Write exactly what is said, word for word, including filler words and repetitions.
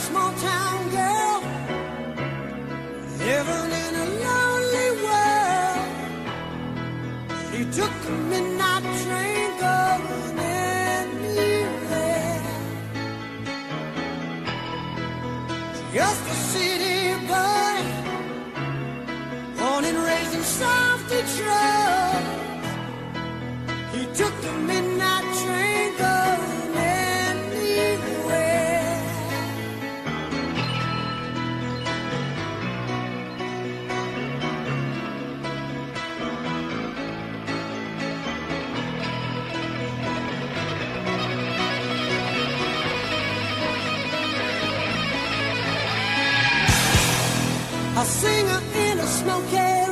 small town girl living in a lonely world. She took the midnight train going anywhere. Just a city boy, born and raised in South Detroit. He took the midnight train going anywhere. A singer in a smoky